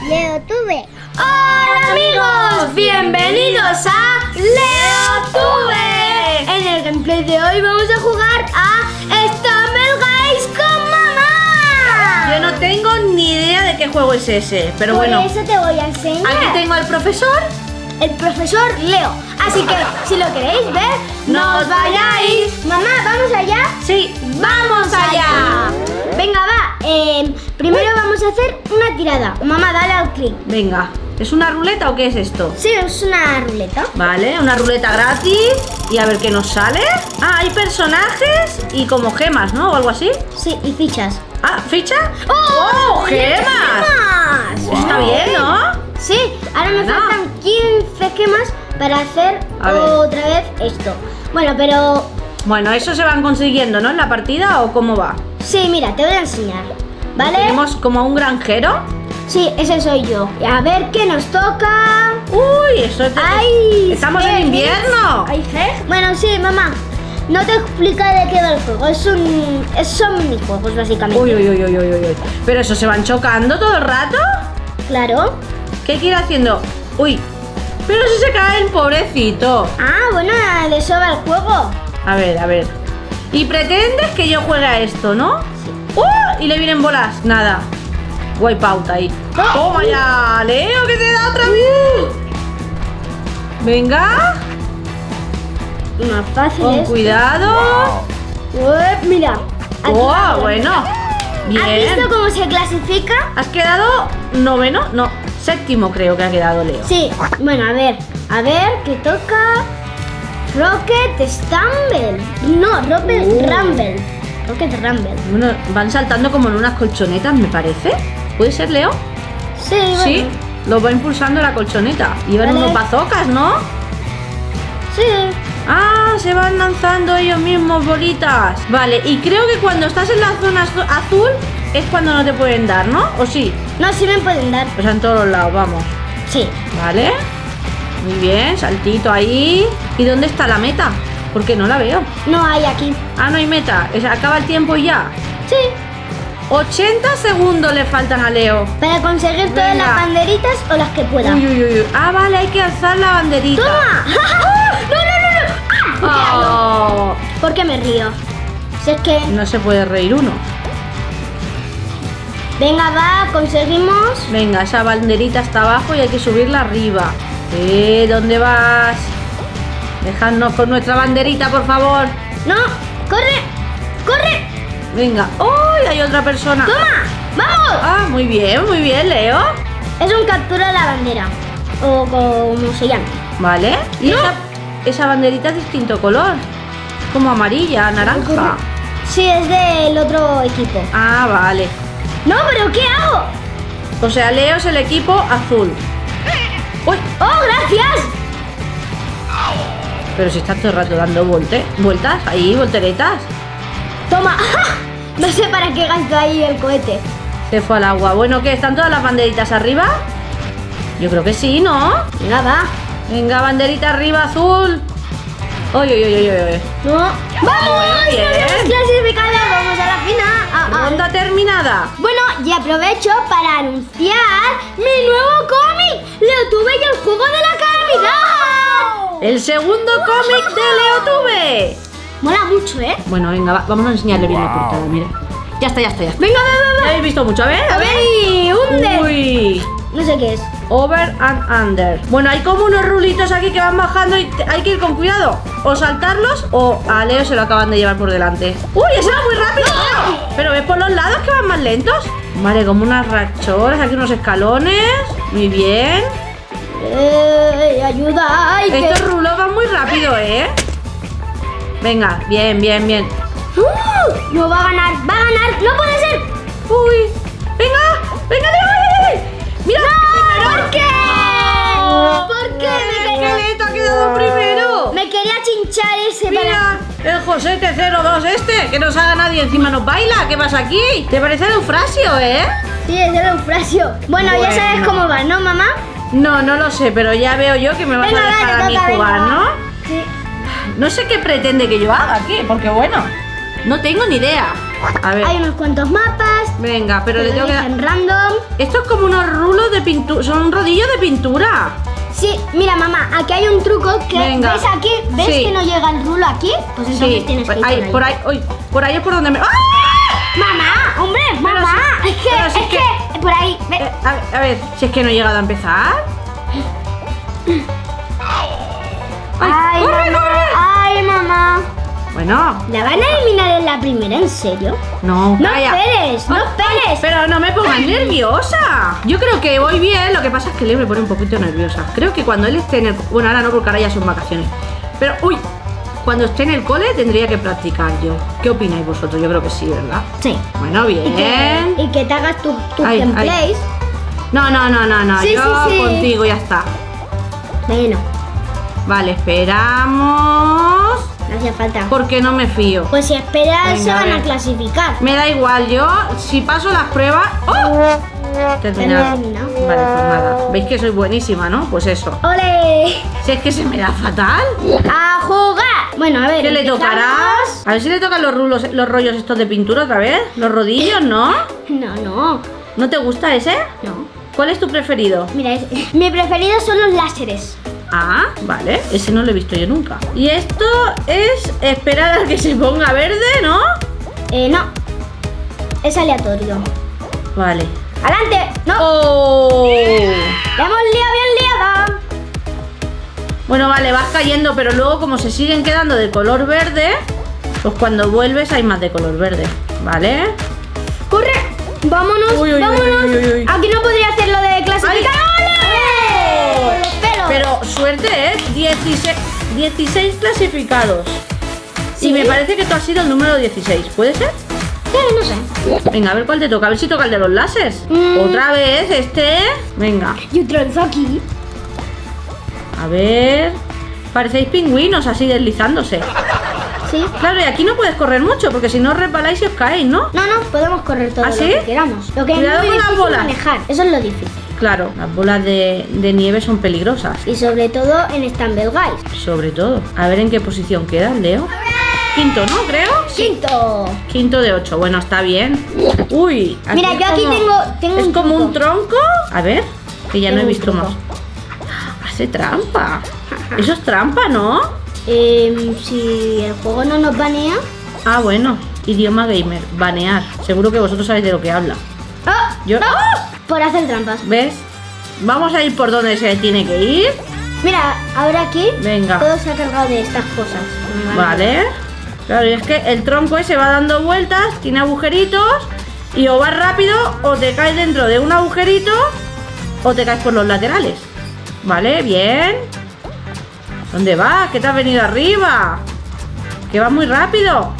LeoTube. ¡Hola amigos! ¡Bienvenidos a LeoTube! En el gameplay de hoy vamos a jugar a Stumble Guys con mamá. Yo no tengo ni idea de qué juego es ese, pero bueno. Por eso te voy a enseñar. Aquí tengo al profesor. El profesor Leo. Así que si lo queréis ver, no os vayáis. Mamá, ¿vamos allá? Sí, vamos allá. Venga, va. Primero vamos a hacer una tirada. Mamá, dale al clic. Venga, ¿es una ruleta o qué es esto? Sí, es una ruleta. Vale, una ruleta gratis. Y a ver qué nos sale. Ah, hay personajes y como gemas, ¿no? O algo así. Sí, y fichas. Ah, ¿ficha? ¡Oh! ¡Gemas! ¡Gemas! Eso está bien, ¿no? Sí, ahora me Bueno. faltan 15 gemas para hacer A ver. otra vez esto. Bueno, pero... Bueno, ¿eso se van consiguiendo, no? ¿En la partida o cómo va? Sí, mira, te voy a enseñar. ¿Vale? Tenemos como a un granjero. Sí, ese soy yo. Y a ver qué nos toca. Uy, eso es... ¡Ay! ¡Estamos en invierno! ¿Hay fe? Bueno, sí, mamá. No te explica de qué va el juego. Son minijuegos, básicamente. Uy, uy, uy, uy, uy, uy. ¿Pero eso se van chocando todo el rato? Claro. ¿Qué quiere haciendo? Uy, pero si se cae el pobrecito. Ah, bueno, de eso va el juego. A ver. Y pretendes que yo juegue a esto, ¿no? Sí. Y le vienen bolas. Nada. Wipeout ahí. Toma ya, Leo, que te da otra vez. Venga, Más fácil con es. cuidado. Mira. Aquí Oh, va. bueno. ¿Has Bien. visto cómo se clasifica? ¿Has quedado noveno? No, séptimo creo que ha quedado Leo. Sí. Bueno, a ver, ¿qué toca? Rocket Stumble. No, Rocket Rumble. Rocket Rumble. Bueno, van saltando como en unas colchonetas, me parece. ¿Puede ser, Leo? Sí, bueno. Sí, los va impulsando la colchoneta. Llevan Vale. unos bazocas, ¿no? Sí. Ah, se van lanzando ellos mismos bolitas. Vale, y creo que cuando estás en la zona azul es cuando no te pueden dar, ¿no? ¿O sí? No, sí me pueden dar. Pues en todos los lados, vamos. Sí. Vale. Muy bien, saltito ahí. ¿Y dónde está la meta? Porque no la veo. No hay aquí. Ah, no hay meta. Acaba el tiempo y ya. Sí. 80 segundos le faltan a Leo. Para conseguir todas Venga. las banderitas o las que pueda. Uy, uy, uy, uy. Ah, vale, hay que alzar la banderita. ¡Toma! ¡No! Oh, ¿Por qué me río? Si es que... no se puede reír uno. Venga, va, conseguimos. Venga, esa banderita está abajo y hay que subirla arriba. ¿Dónde vas? Dejadnos con nuestra banderita, por favor. ¡No! ¡Corre! ¡Corre! Venga. ¡Uy! Hay otra persona. ¡Toma! ¡Vamos! Ah, muy bien, Leo. Es un captura la bandera. O como se llama. Vale. Y No. esa banderita es distinto color. Como amarilla, naranja. Sí, es del otro equipo. Ah, vale. ¡No, pero qué hago! O sea, Leo es el equipo azul. ¡Uy! ¡Oh, gracias! Pero si está todo el rato dando vueltas ahí, volteretas. ¡Toma! No sé para qué gasto ahí el cohete. Se fue al agua. Bueno, ¿qué? ¿Están todas las banderitas arriba? Yo creo que sí, ¿no? Venga, va. Venga, banderita arriba, azul. Uy, uy, uy, uy, uy. ¡No! ¡Vamos! Bien. ¡Nos hemos clasificado! ¡Vamos a la final! Ronda terminada. Bueno, y aprovecho para anunciar mi nuevo cómic, LeoTube y el juego de la calamidad. El segundo cómic de LeoTube. Mola mucho, ¿eh? Bueno, venga, vamos a enseñarle bien la portada, mira. Ya está. Venga, va. ¿Ya habéis visto mucho? A ver, A ver, y hunde. Uy. No sé qué es. Over and under. Bueno, hay como unos rulitos aquí que van bajando y hay que ir con cuidado. O saltarlos o a Leo se lo acaban de llevar por delante. ¡Uy, ese va muy rápido! Leo! Pero ves por los lados que van más lentos. Vale, como unas rachoras, aquí unos escalones. Muy bien. Ayuda. Ay, que... Estos rulos van muy rápido, ¿eh? Venga, bien. No va a ganar. No puede ser. Uy, venga, Leo. Mira, ¿Por qué? ¿Por qué? Miguelito ha quedado primero. Me quería chinchar ese Mira, el José T02 que no salga nadie encima nos baila. ¿Qué pasa aquí? ¿Te parece el Eufrasio, Sí, es el Eufrasio. Bueno, ya sabes cómo va, ¿no, mamá? No lo sé, pero ya veo yo que me vas Venga, a dejar dale, a mí toca, jugar, venga. ¿no? Sí. No sé qué pretende que yo haga aquí, porque bueno, no tengo ni idea. A ver, Hay unos cuantos mapas. venga, pero le que tengo que dar... eligen random. Esto es como unos rulos de pintura, son rodillos de pintura. Sí, mira mamá, aquí hay un truco que Venga. ves aquí, ¿ves Sí. que no llega el rulo aquí? Pues entonces tienes que ir ahí, por ahí, uy, por ahí es por donde me... ¡Ah! Mamá, hombre, Pero mamá, si- es que, pero si es es que, por ahí, ve. A ver, si es que no he llegado a empezar. Ay, ¡Corre, mamá, corre! ay, mamá. Bueno, ¿La van a eliminar en la primera, en serio? no, No calla. esperes, no esperes. Pero no me pongas nerviosa. Yo creo que voy bien, lo que pasa es que Leo me pone un poquito nerviosa. Creo que cuando él esté en el... Bueno, ahora no, porque ahora ya son vacaciones. Pero, uy, cuando esté en el cole tendría que practicar yo. ¿Qué opináis vosotros? Yo creo que sí, ¿verdad? Sí. Bueno, bien. Y que te hagas tus Ay, gameplays. No, Sí, yo sí, sí. contigo ya está. Bueno, Vale, esperamos. no hacía falta. Porque no me fío. Pues si esperas Venga, se a van a ver. clasificar. Me da igual, yo si paso las pruebas... ¡Oh! Terminar. terminado. Vale, pues nada. ¿Veis que soy buenísima, no? Pues eso. ¡Ole! Si es que se me da fatal. ¡A jugar! Bueno, a ver. ¿Qué le empezamos. tocarás? A ver si le tocan los rollos estos de pintura otra vez. Los rodillos, ¿no? No. ¿No te gusta ese? No. ¿Cuál es tu preferido? Mira, mi preferido son los láseres. Ah, vale. Ese no lo he visto yo nunca. Y esto es esperar a que se ponga verde, ¿no? No. Es aleatorio. Vale. ¡Adelante! ¡No! ¡Oh! ¡La hemos liado bien liada! Bueno, vale, vas cayendo, pero luego como se siguen quedando de color verde, pues cuando vuelves hay más de color verde, ¿vale? ¡Corre! ¡Vámonos! Uy, uy, ¡Vámonos! uy, uy, uy. Aquí no podría hacer lo de clasificar. ¡Ole! Pero suerte, ¿eh? 16 clasificados. Sí. Y me parece que tú has sido el número 16, ¿puede ser? No sé. Venga, a ver cuál te toca, a ver si toca el de los láseres. Otra vez, este. Venga, Y otro vez aquí. a ver. Parecéis pingüinos así deslizándose. Sí. Claro, y aquí no puedes correr mucho, porque si no resbaláis y os caéis, ¿no? No, podemos correr todo ¿Ah, sí? lo que queramos. Lo que Cuidado es muy con las difícil bolas. manejar. Eso es lo difícil. Claro, las bolas de nieve son peligrosas. Y sobre todo en Stumble Guys. Sobre todo. A ver en qué posición quedas, Leo. Quinto, ¿no? Creo. ¡Quinto! Quinto de 8. Bueno, está bien. Uy. Mira, es yo aquí como- tengo Es un como un truco. tronco. A ver, que ya no he Tengo un visto truco. más. Hace trampa. Eso es trampa, ¿no? Si el juego no nos banea. Ah, bueno. Idioma gamer. Banear. Seguro que vosotros sabéis de lo que habla. ¡Ah! Yo... ¡No! Por hacer trampas. ¿Ves? Vamos a ir por donde se tiene que ir. Mira, ahora aquí Venga. todo se ha cargado de estas cosas. Me van a- Vale. Claro, y es que el tronco ese va dando vueltas, tiene agujeritos, y o vas rápido o te caes dentro de un agujerito o te caes por los laterales. Vale, bien. ¿Dónde vas? ¿Qué te has venido arriba? Que va muy rápido.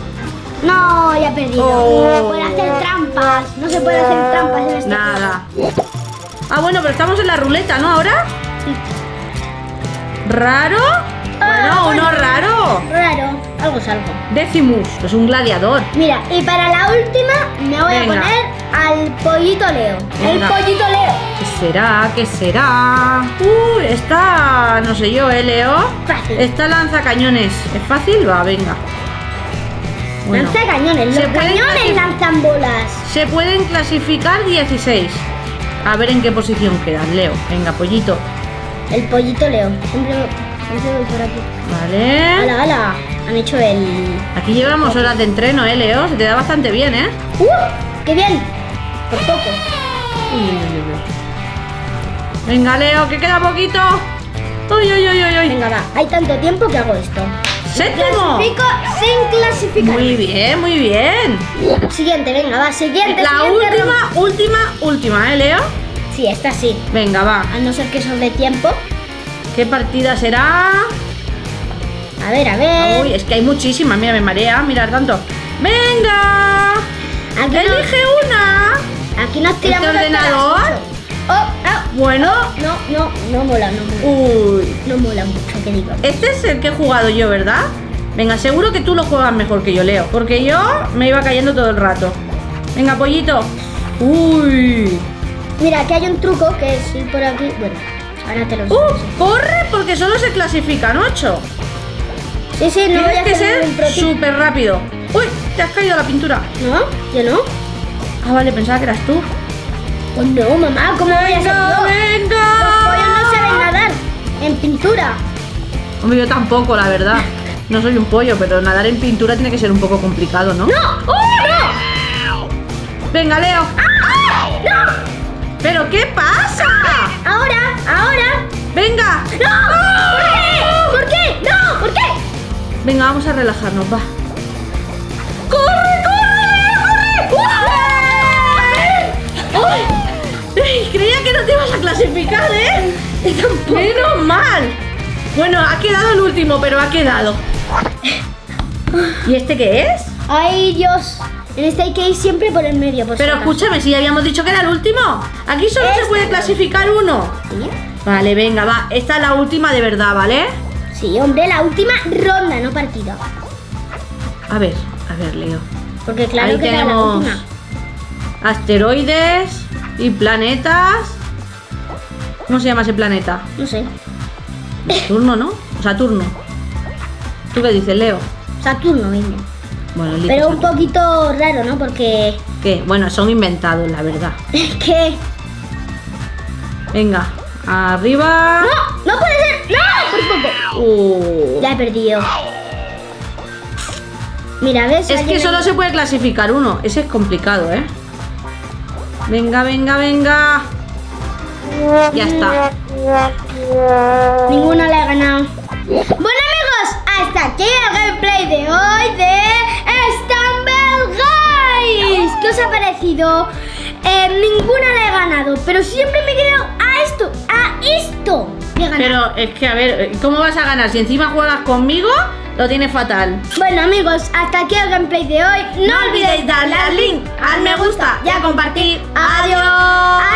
No, ya he perdido. Oh. Por hacer trampas. No se puede hacer trampas en este Nada. Ah, bueno, pero estamos en la ruleta, ¿no? Ahora. ¿Raro? Bueno, uno raro. juego. Raro. Algo es algo. Decimus, es un gladiador. Mira, y para la última me voy Venga. a poner al pollito Leo. Venga. El pollito Leo. ¿Qué será? ¿Qué será? Esta... no sé yo, Leo. Fácil. Esta lanza cañones. ¿Es fácil? Va, venga. Bueno, Lanza cañones. ¿se Los pueden cañones clasificar? lanzan bolas. se pueden clasificar 16. A ver en qué posición quedan, Leo. Venga, pollito. El pollito Leo. Siempre voy por aquí. Vale. ¡Hala, hala! Han hecho el... Aquí llevamos horas de entreno, Leo. Se te da bastante bien, ¿eh? ¡Qué bien! Por poco. Uy, uy, uy, uy. Venga, Leo, que queda poquito. Uy, uy, uy, uy, uy. Venga, va. Hay tanto tiempo que hago esto. ¡Séptimo! Clasifico sin clasificar. Muy bien, muy bien. Siguiente, venga, va. Siguiente, La siguiente última, ¿eh, Leo? Sí, esta sí. Venga, va. A no ser que sobre tiempo. ¿Qué partida será? A ver, a ver. Uy, es que hay muchísimas. Mira, me marea mirar tanto. ¡Venga! Aquí ¡Elige una! Aquí nos tiramos ¿Este hasta las ordenador? 8. Oh, no. Bueno. No mola, no mola. Uy. No mola mucho, que digo. Este es el que he jugado yo, ¿verdad? Venga, seguro que tú lo juegas mejor que yo, Leo. Porque yo me iba cayendo todo el rato. Venga, pollito. Uy. Mira, aquí hay un truco que es ir por aquí. Bueno, ahora te lo enseño. Corre porque solo se clasifican 8. Sí, sí, no voy Tienes a que hacer ser ningún pro tip. súper rápido. Uy, te has caído a la pintura. ¿No? ¿Yo no? Ah, vale, pensaba que eras tú. Pues no, mamá, ¿cómo voy a ser yo? ¡Venga! Los pollos no saben nadar en pintura. Hombre, yo tampoco, la verdad. No soy un pollo, pero nadar en pintura tiene que ser un poco complicado, ¿no? ¡No! ¡Oh, no! Venga, Leo. ¡Ah! ¡No! ¿Pero qué pasa? Ahora. Venga. ¡No! ¿Por qué? ¡No! ¿Por qué? Venga, vamos a relajarnos, va. ¡Ay! Creía que no te ibas a clasificar, ¿eh? ¡Menos mal! Bueno, ha quedado el último, pero ha quedado. ¿Y este qué es? Ay, Dios. En este hay que ir siempre por el medio. Por Pero si acaso. escúchame, si ya habíamos dicho que era el último. Aquí solo se puede clasificar uno. ¿Sí? Vale, venga, va. Esta es la última de verdad, ¿vale? Sí, hombre, la última ronda, no partido. A ver, Leo. Porque claro Ahí que era la tenemos última. asteroides y planetas. ¿Cómo se llama ese planeta? No sé. Saturno, ¿no? Saturno. ¿Tú qué dices, Leo? Saturno, venga. Bueno, elige Pero un Saturno. poquito raro, ¿no? Porque... ¿Qué? Bueno, son inventados, la verdad. ¿Qué? Venga, arriba. ¡No! ¡No puede ser! ¡No! Por poco. Ya he perdido. Mira, ¿ves? Es que solo se puede clasificar uno. Ese es complicado, ¿eh? Venga, venga, venga. Ya está. Ninguna le ha ganado. Bueno, amigos, hasta aquí el gameplay de hoy de Stumble Guys. ¿Qué os ha parecido? Ninguna le he ganado, pero siempre me he quedado a esto. Le he ganado. Pero es que, a ver, ¿cómo vas a ganar? Si encima juegas conmigo, lo tienes fatal. Bueno, amigos, hasta aquí el gameplay de hoy. No olvidéis darle al link, al me gusta y a compartir. ¡Adiós!